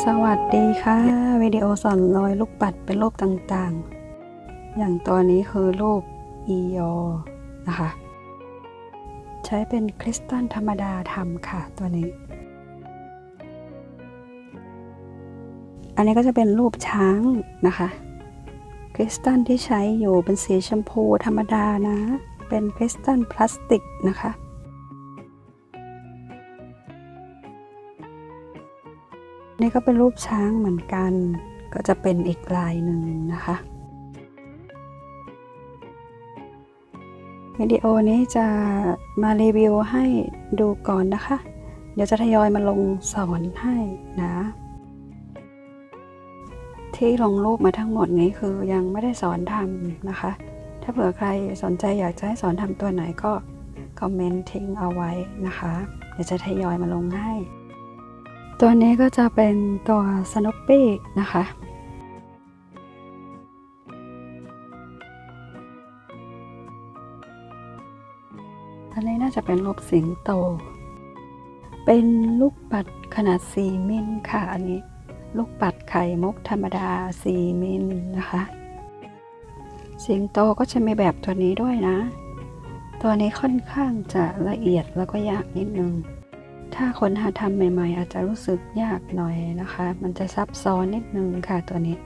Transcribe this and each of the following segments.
สวัสดีค่ะวิดีโอสอนร้อยลูกปัดเป็นรูปต่างๆอย่างตัวนี้คือรูปอียอนะคะใช้เป็นคริสตัลธรรมดาทำค่ะตัวนี้อันนี้ก็จะเป็นรูปช้างนะคะคริสตัลที่ใช้อยู่เป็นสีชมพูธรรมดานะเป็นคริสตัลพลาสติกนะคะนี่ก็เป็นรูปช้างเหมือนกันก็จะเป็นอีกลายหนึ่งนะคะวิดีโอนี้จะมารีวิวให้ดูก่อนนะคะเดี๋ยวจะทยอยมาลงสอนให้นะที่ลงรูปมาทั้งหมดนี้คือยังไม่ได้สอนทำนะคะถ้าเผื่อใครสนใจอยากจะให้สอนทำตัวไหนก็คอมเมนต์ทิ้งเอาไว้นะคะเดี๋ยวจะทยอยมาลงให้ตัวนี้ก็จะเป็นตัวสโนปปี้นะคะอันนี้น่าจะเป็นรูปสิงโตเป็นลูกปัดขนาด4มิลค่ะอันนี้ลูกปัดไข่มุกธรรมดา4มิลนะคะสิงโตก็จะมีแบบตัวนี้ด้วยนะตัวนี้ค่อนข้างจะละเอียดแล้วก็ยากนิดนึงถ้าคนหาทำใหม่ๆอาจจะรู้สึกยากหน่อยนะคะมันจะซับซ้อนนิดนึงค่ะตัวนี้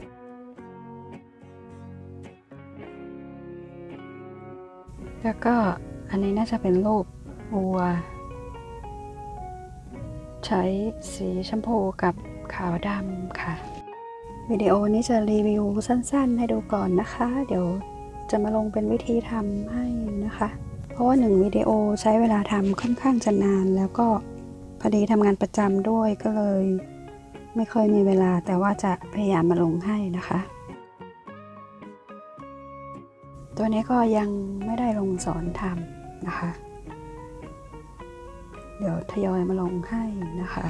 แล้วก็อันนี้น่าจะเป็นรูปวัวใช้สีชมพูกับขาวดำค่ะวิดีโอนี้จะรีวิวสั้นๆให้ดูก่อนนะคะเดี๋ยวจะมาลงเป็นวิธีทำให้นะคะเพราะว่า1วิดีโอใช้เวลาทำค่อนข้างจะนานแล้วก็พอดีทำงานประจำด้วยก็เลยไม่ค่อยมีเวลาแต่ว่าจะพยายามมาลงให้นะคะตัวนี้ก็ยังไม่ได้ลงสอนทำนะคะเดี๋ยวทยอยมาลงให้นะคะ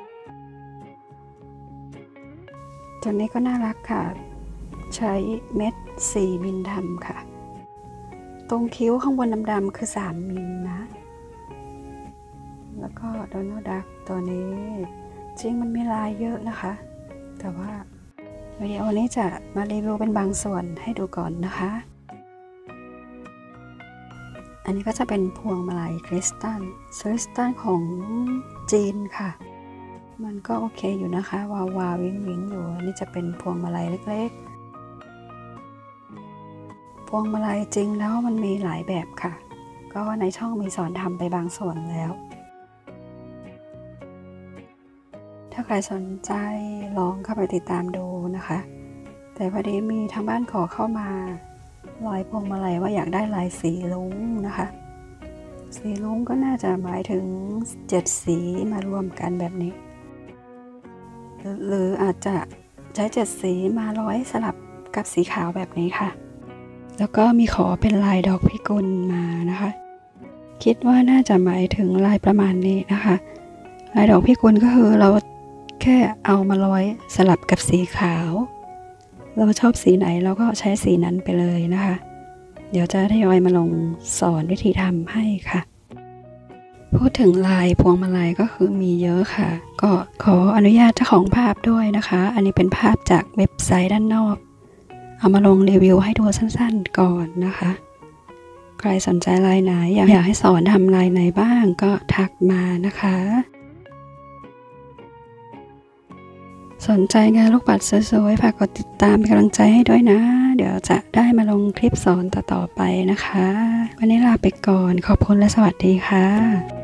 ตัวนี้ก็น่ารักค่ะใช้เม็ด4มิลทำค่ะตรงคิ้วข้างบนดำๆคือ3มิลนะแล้วก็โดนัลด์ดักตัวนี้จริงมันมีลายเยอะนะคะแต่ว่าวิดีโอนี้จะมารีวิวเป็นบางส่วนให้ดูก่อนนะคะอันนี้ก็จะเป็นพวงมาลัยคริสตัลของจีนค่ะมันก็โอเคอยู่นะคะวาวาวิงวิงอยู่อันนี้จะเป็นพวงมาลัยเล็กๆพวงมาลัยจริงแล้วมันมีหลายแบบค่ะก็ในช่องมีสอนทำไปบางส่วนแล้วถ้าใครสนใจลองเข้าไปติดตามดูนะคะแต่พอดีมีทางบ้านขอเข้ามาลายพวงมาลัยว่าอยากได้ลายสีลุ้งนะคะสีลุ้งก็น่าจะหมายถึง7สีมารวมกันแบบนี้หรืออาจจะใช้7สีมาร้อยสลับกับสีขาวแบบนี้ค่ะแล้วก็มีขอเป็นลายดอกพิกุลมานะคะคิดว่าน่าจะหมายถึงลายประมาณนี้นะคะลายดอกพิกุลก็คือเราแค่เอามาร้อยสลับกับสีขาวเราชอบสีไหนเราก็ใช้สีนั้นไปเลยนะคะเดี๋ยวจะทยอยมาลงสอนวิธีทำให้ค่ะพูดถึงลายพวงมาลัยก็คือมีเยอะค่ะก็ขออนุญาตเจ้าของภาพด้วยนะคะอันนี้เป็นภาพจากเว็บไซต์ด้านนอกเอามาลงรีวิวให้ดูสั้นๆก่อนนะคะใครสนใจลายไหนอยากให้สอนทำลายไหนบ้างก็ทักมานะคะสนใจงานลูกปัดสวยๆฝากกดติดตามเป็นกำลังใจให้ด้วยนะเดี๋ยวจะได้มาลงคลิปสอนต่อๆไปนะคะวันนี้ลาไปก่อนขอบคุณและสวัสดีค่ะ